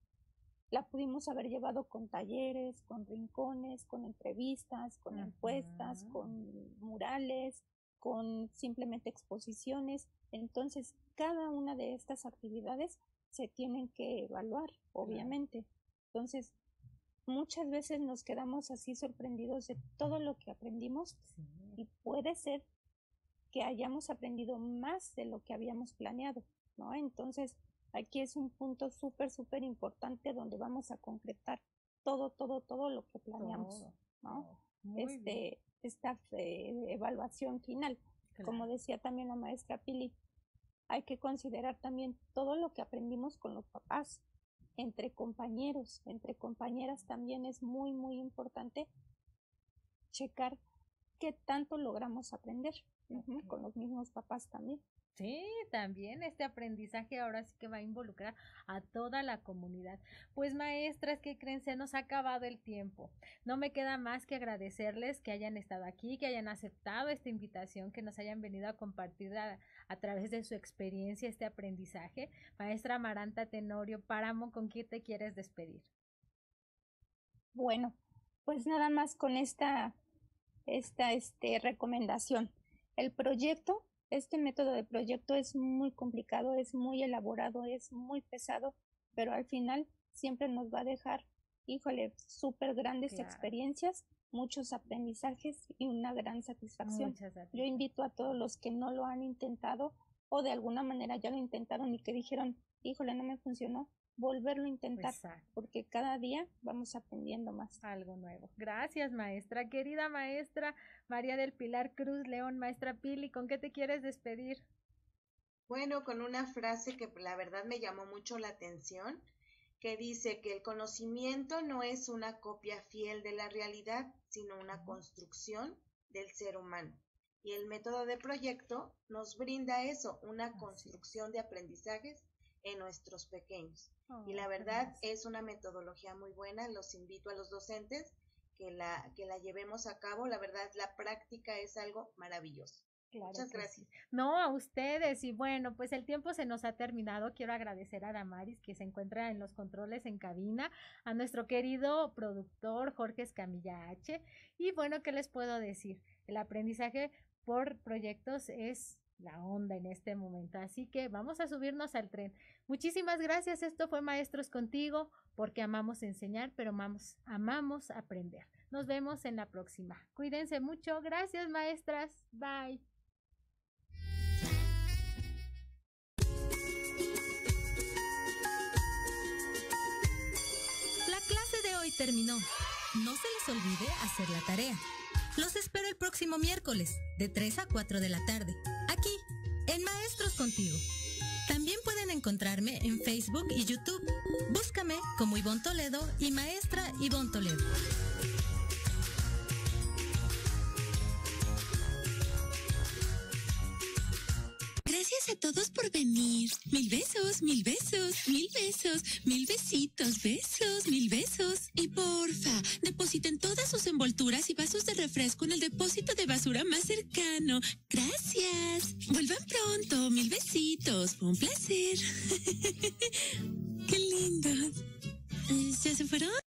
la pudimos haber llevado con talleres, con rincones, con entrevistas, con encuestas, con murales, con simplemente exposiciones. Entonces, cada una de estas actividades se tienen que evaluar, obviamente. Entonces, muchas veces nos quedamos así sorprendidos de todo lo que aprendimos y puede ser que hayamos aprendido más de lo que habíamos planeado, ¿no? Entonces, aquí es un punto súper importante donde vamos a concretar todo lo que planeamos, ¿no? Esta evaluación final. Claro. Como decía también la maestra Pili, hay que considerar también todo lo que aprendimos con los papás, entre compañeros, entre compañeras también es muy importante checar qué tanto logramos aprender con los mismos papás también. Sí, también este aprendizaje ahora sí que va a involucrar a toda la comunidad. Pues maestras, ¿qué creen? Se nos ha acabado el tiempo. No me queda más que agradecerles que hayan estado aquí, que hayan aceptado esta invitación, que nos hayan venido a compartir a través de su experiencia este aprendizaje. Maestra Amaranta Tenorio Páramo, ¿con quién te quieres despedir? Bueno, pues nada más con esta recomendación. El proyecto, este método de proyecto es muy complicado, es muy elaborado, es muy pesado, pero al final siempre nos va a dejar, híjole, súper grandes experiencias, muchos aprendizajes y una gran satisfacción. Yo invito a todos los que no lo han intentado o de alguna manera ya lo intentaron y que dijeron, híjole, no me funcionó, volverlo a intentar, porque cada día vamos aprendiendo más. Algo nuevo. Gracias, maestra. Querida maestra María del Pilar Cruz León, maestra Pili, ¿con qué te quieres despedir? Bueno, con una frase que la verdad me llamó mucho la atención, que dice que el conocimiento no es una copia fiel de la realidad, sino una construcción del ser humano. Y el método de proyecto nos brinda eso, una construcción de aprendizajes en nuestros pequeños. Y la verdad es una metodología muy buena. Los invito a los docentes que la llevemos a cabo. La verdad, la práctica es algo maravilloso. Claro. Muchas gracias. Sí. No, a ustedes. Y bueno, pues el tiempo se nos ha terminado. Quiero agradecer a Damaris, que se encuentra en los controles en cabina, a nuestro querido productor Jorge Escamilla H. Y bueno, ¿qué les puedo decir? El aprendizaje por proyectos es la onda en este momento, así que vamos a subirnos al tren. Muchísimas gracias. Esto fue Maestros Contigo, porque amamos enseñar, pero amamos aprender. Nos vemos en la próxima. Cuídense mucho. Gracias, maestras. Bye. La clase de hoy terminó. No se les olvide hacer la tarea. Los espero el próximo miércoles, de 3 a 4 de la tarde, aquí, en Maestros Contigo. También pueden encontrarme en Facebook y YouTube. Búscame como Ivonne Toledo y Maestra Ivonne Toledo. Gracias a todos por venir. 1000 besos, 1000 besos, 1000 besos, 1000 besitos, besos, 1000 besos. Y porfa, depositen todas sus envolturas y vasos de refresco en el depósito de basura más cercano. Gracias. Vuelvan pronto. 1000 besitos. Fue un placer. Qué lindos. ¿Ya se fueron?